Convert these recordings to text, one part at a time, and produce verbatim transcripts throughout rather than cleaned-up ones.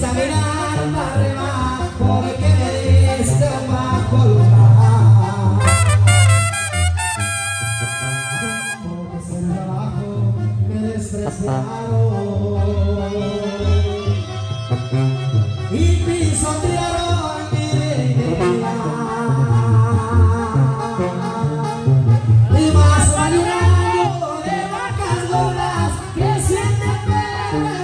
gusta mirar para arriba porque me diste bajo lugar. Porque es el trabajo me despreciaron y pisotearon mi dignidad. Y más vale un año de vacas gordas que siete perros.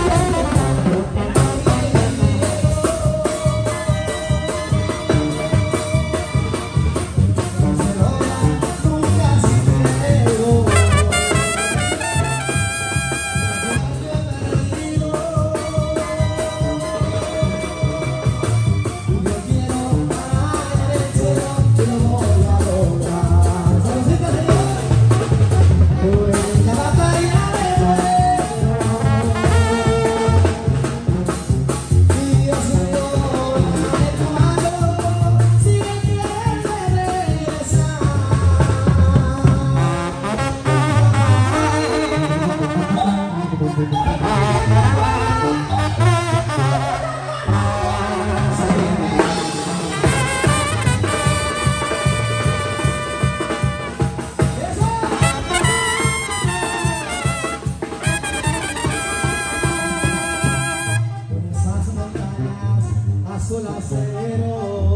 Azul acero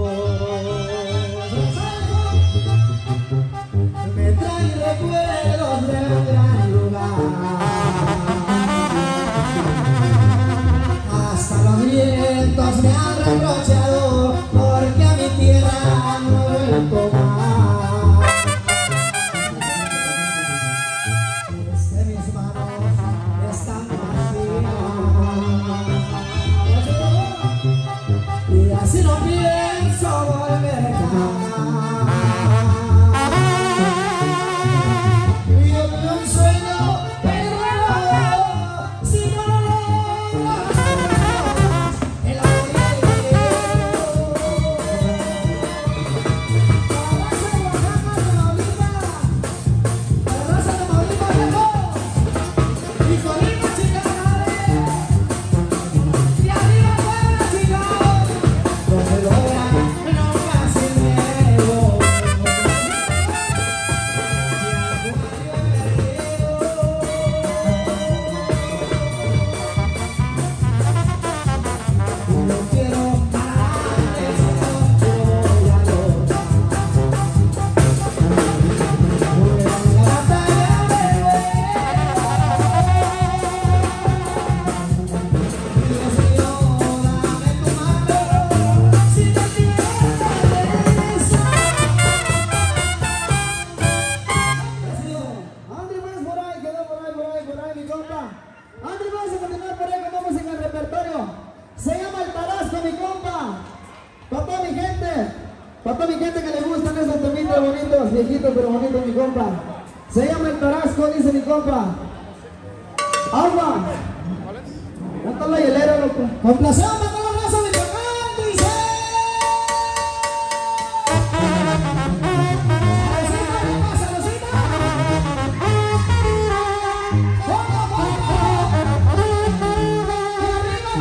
me trae recuerdos de un gran lugar. Hasta los vientos me han reprochado porque a mi tierra no he vuelto más. Es que mis manos están vacías y así no pienso volver jamás. Yo tengo un sueño, pero si no lo logras, el amor y el dinero. Para la raza de Tamaulipas, para la raza de Tamaulipas, viejo. Y Colima, chingada, y arriba Puebla, chingada. Donde lo vean, nunca sin miedo. No quiero parar de ser goleador. Voy a la batalla de Dios mío, dame tu mano. Si te quieres regresar. André más por ahí, quedó por ahí, por ahí, por ahí, mi compa. André, vamos a continuar por ahí con música en el repertorio. Se llama El Tarasco, mi compa. Para toda mi gente, para toda mi gente que le gustan esos temitos bonitos, viejitos pero bonitos, mi compa. Se llama El Tarasco, dice mi compa. Agua. Canta la hielera, loco. Complacemos con la raza de Michoacán, dice. Salucita, compa, salucita. Poco a poco. Y arriba,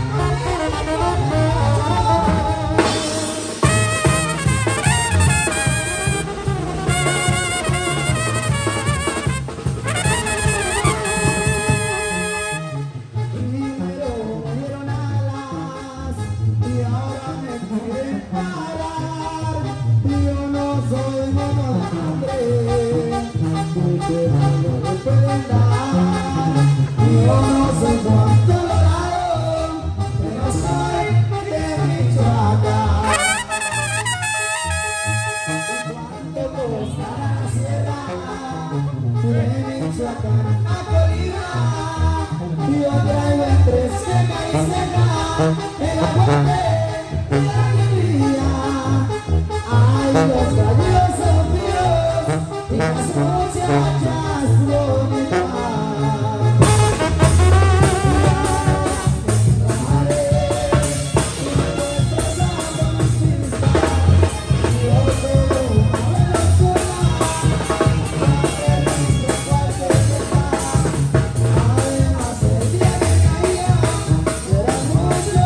primero me dieron alas y ahora me quieren parar. Yo no soy monohambre, porque no me pueden dar. Yo no soy Juan Colorado, pero soy de Michoacán. ¿Cuánto cuesta la sierra de Michoacán a Colima? Yo traigo entre ceja y ceja el aguante de la alegría. Ay, los gallos son fríos y las muchachas bonitas. Además el día que caía era muy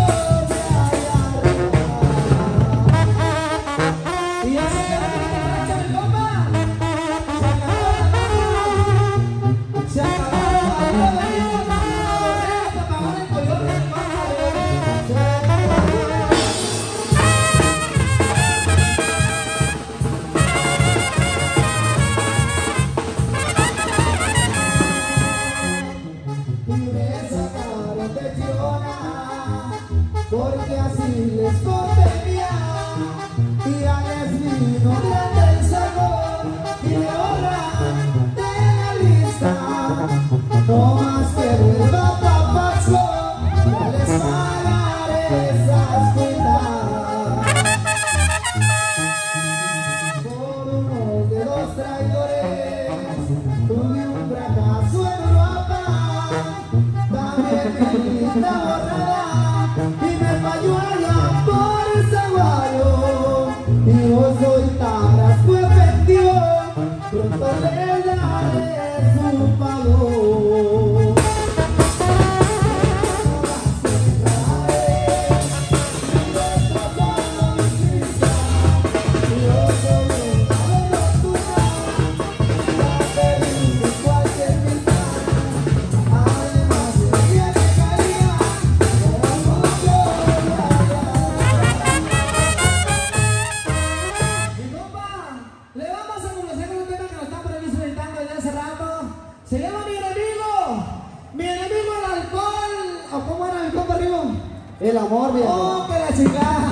está borrada y me falló allá por el Zaguayo. Y vos soltar a su efectivo, pronto le daré su pago. Se llama Mi Enemigo. Mi enemigo el alcohol. ¿O cómo era mi compa arriba? El amor, viejo. Oh, que la chica.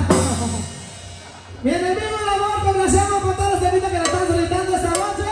Mi enemigo el amor. Complacemos con todos los temitas que le están solicitando esta noche.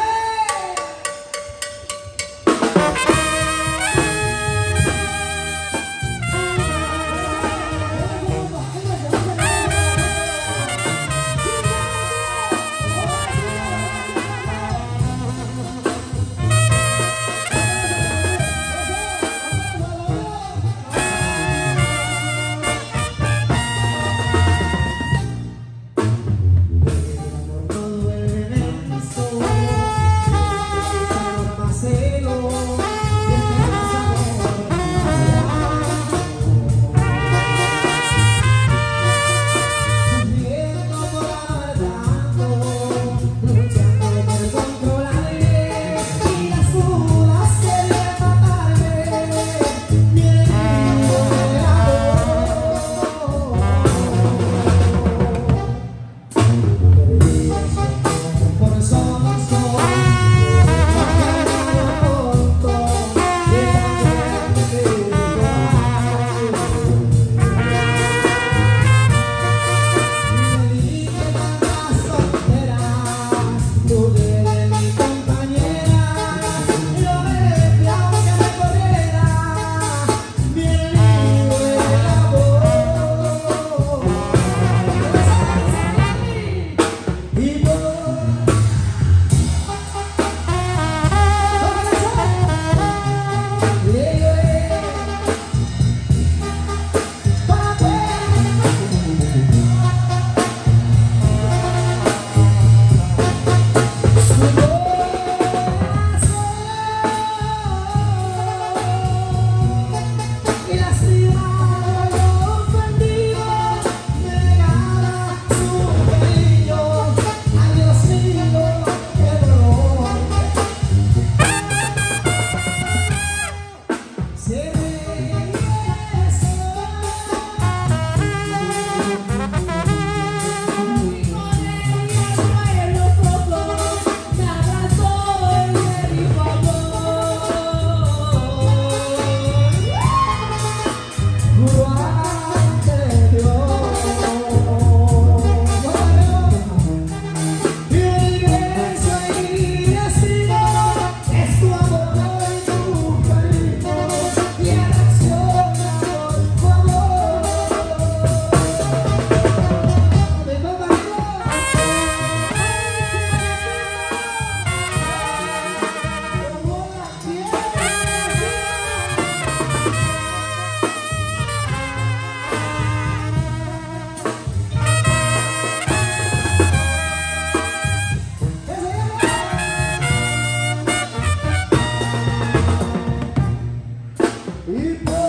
Y